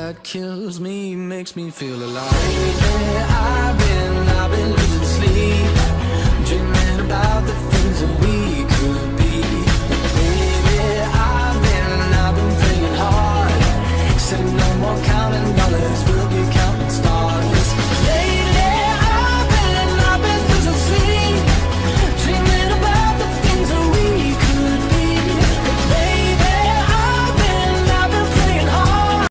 that kills me, makes me feel alive. Yeah, I've been losing sleep, dreaming